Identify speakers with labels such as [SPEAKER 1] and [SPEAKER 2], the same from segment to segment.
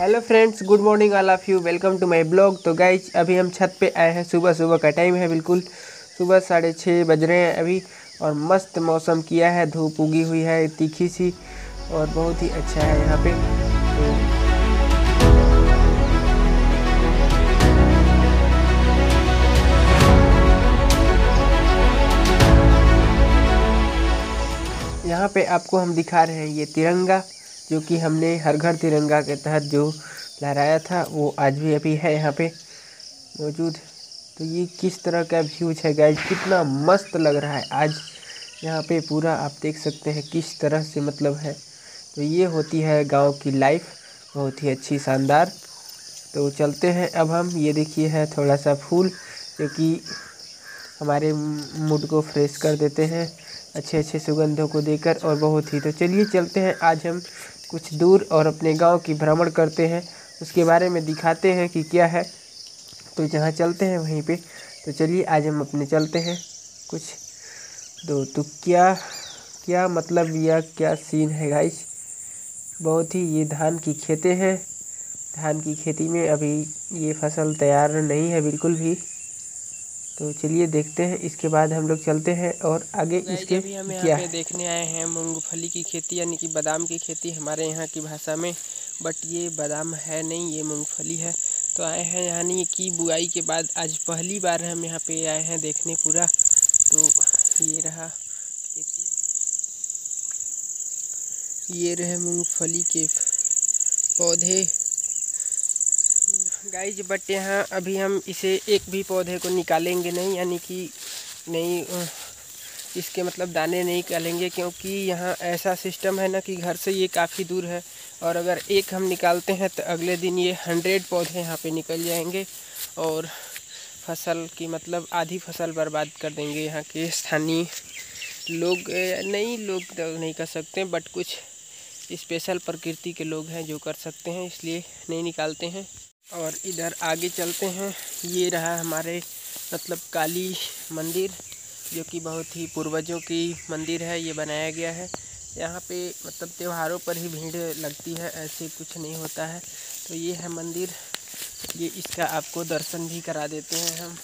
[SPEAKER 1] Hello friends, good morning all of you. Welcome to my blog. तो guys अभी हम छत पे आए हैं। सुबह सुबह का टाइम है, बिल्कुल सुबह 6:30 बज रहे हैं अभी। और मस्त मौसम किया है, धूप उगी हुई है तीखी सी और बहुत ही अच्छा है यहाँ पे। तो यहाँ पे आपको हम दिखा रहे हैं ये तिरंगा, जो कि हमने हर घर तिरंगा के तहत जो लहराया था वो आज भी अभी है यहाँ पे मौजूद। तो ये किस तरह का व्यूज है गाइज, कितना मस्त लग रहा है आज यहाँ पे। पूरा आप देख सकते हैं किस तरह से मतलब है। तो ये होती है गांव की लाइफ, बहुत ही अच्छी शानदार। तो चलते हैं अब हम। ये देखिए है थोड़ा सा फूल जो कि हमारे मूड को फ्रेश कर देते हैं अच्छे अच्छे सुगंधों को देकर। और बहुत ही, तो चलिए चलते हैं आज हम कुछ दूर और अपने गांव की भ्रमण करते हैं, उसके बारे में दिखाते हैं कि क्या है। तो जहाँ चलते हैं वहीं पे। तो चलिए आज हम अपने चलते हैं कुछ दो। तो क्या क्या मतलब यह क्या सीन है गाइस, बहुत ही। ये धान की खेतें हैं, धान की खेती में अभी ये फसल तैयार नहीं है बिल्कुल भी। तो चलिए देखते हैं, इसके बाद हम लोग चलते हैं और आगे इसके
[SPEAKER 2] अभी हम यहाँ
[SPEAKER 1] क्या
[SPEAKER 2] पे
[SPEAKER 1] है।
[SPEAKER 2] देखने आए हैं मूंगफली की खेती, यानी कि बादाम की खेती हमारे यहाँ की भाषा में। बट ये बादाम है नहीं, ये मूंगफली है। तो आए हैं यानी कि बुआई के बाद आज पहली बार हम यहाँ पे आए हैं देखने पूरा। तो ये रहा खेती, ये रहे मूंगफली के पौधे गाइज। बट यहाँ अभी हम इसे एक भी पौधे को निकालेंगे नहीं, यानी कि नहीं इसके मतलब दाने नहीं निकालेंगे, क्योंकि यहाँ ऐसा सिस्टम है ना कि घर से ये काफ़ी दूर है। और अगर एक हम निकालते हैं तो अगले दिन ये 100 पौधे यहाँ पे निकल जाएंगे और फसल की मतलब आधी फसल बर्बाद कर देंगे। यहाँ के स्थानीय लोग नहीं, लोग तो नहीं कर सकते, बट कुछ स्पेशल प्रकृति के लोग हैं जो कर सकते हैं, इसलिए नहीं निकालते हैं। और इधर आगे चलते हैं। ये रहा हमारे मतलब काली मंदिर, जो कि बहुत ही पूर्वजों की मंदिर है। ये बनाया गया है यहाँ पे, मतलब त्योहारों पर ही भीड़ लगती है, ऐसे कुछ नहीं होता है। तो ये है मंदिर, ये इसका आपको दर्शन भी करा देते हैं हम।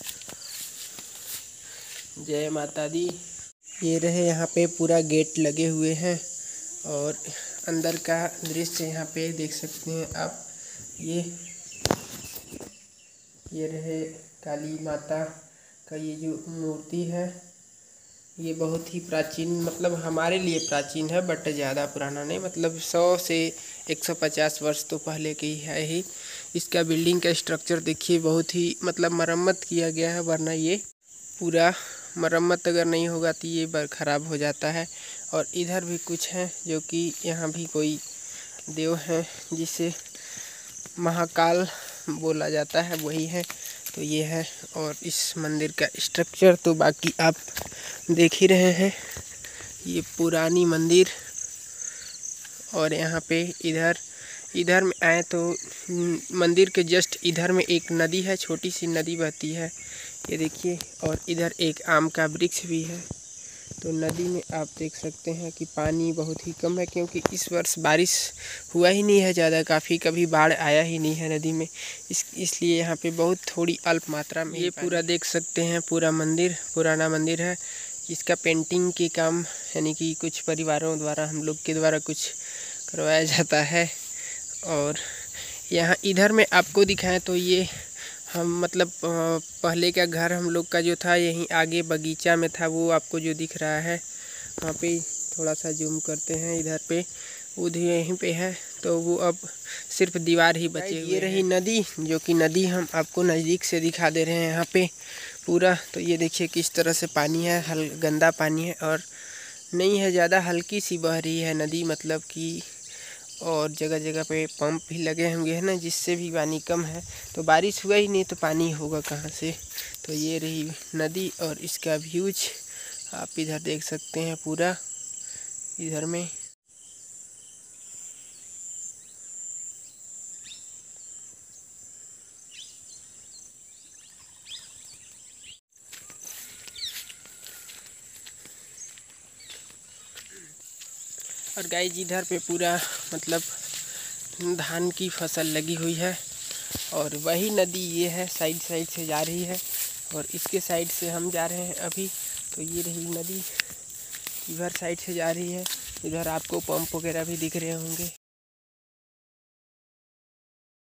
[SPEAKER 2] जय माता दी। ये रहे यहाँ पे पूरा गेट लगे हुए हैं और अंदर का दृश्य यहाँ पे देख सकते हैं आप। ये रहे काली माता का ये जो मूर्ति है, ये बहुत ही प्राचीन, मतलब हमारे लिए प्राचीन है, बट ज़्यादा पुराना नहीं, मतलब 100 से 150 वर्ष तो पहले की है ही। इसका बिल्डिंग का स्ट्रक्चर देखिए, बहुत ही मतलब मरम्मत किया गया है, वरना ये पूरा मरम्मत अगर नहीं होगा तो ये ख़राब हो जाता है। और इधर भी कुछ है, जो कि यहाँ भी कोई देव हैं जिसे महाकाल बोला जाता है, वही है। तो ये है, और इस मंदिर का स्ट्रक्चर तो बाकी आप देख ही रहे हैं, ये पुरानी मंदिर। और यहाँ पे इधर में आए तो मंदिर के जस्ट इधर में एक नदी है, छोटी सी नदी बहती है, ये देखिए। और इधर एक आम का वृक्ष भी है। तो नदी में आप देख सकते हैं कि पानी बहुत ही कम है, क्योंकि इस वर्ष बारिश हुआ ही नहीं है ज़्यादा, काफ़ी कभी बाढ़ आया ही नहीं है नदी में। इसलिए यहाँ पे बहुत थोड़ी अल्प मात्रा में ये पूरा देख सकते हैं। पूरा मंदिर पुराना मंदिर है, इसका पेंटिंग के काम यानी कि कुछ परिवारों द्वारा, हम लोग के द्वारा कुछ करवाया जाता है। और यहाँ इधर में आपको दिखाएं तो ये हम मतलब पहले का घर हम लोग का जो था, यहीं आगे बगीचा में था, वो आपको जो दिख रहा है वहाँ पे। थोड़ा सा जूम करते हैं, इधर पे उधर यहीं पे है, तो वो अब सिर्फ दीवार ही बचे हुए। ये रही नदी, जो कि नदी हम आपको नज़दीक से दिखा दे रहे हैं यहाँ पे पूरा। तो ये देखिए किस तरह से पानी है, गंदा पानी है और नहीं है ज़्यादा, हल्की सी बह रही है नदी, मतलब कि। और जगह जगह पे पंप भी लगे होंगे है ना, जिससे भी पानी कम है। तो बारिश हुआ ही नहीं तो पानी होगा कहाँ से। तो ये रही नदी और इसका व्यूज आप इधर देख सकते हैं पूरा इधर में। और गाइज इधर पे पूरा मतलब धान की फसल लगी हुई है और वही नदी ये है, साइड साइड से जा रही है और इसके साइड से हम जा रहे हैं अभी। तो ये रही नदी, इधर साइड से जा रही है। इधर आपको पंप वगैरह भी दिख रहे होंगे।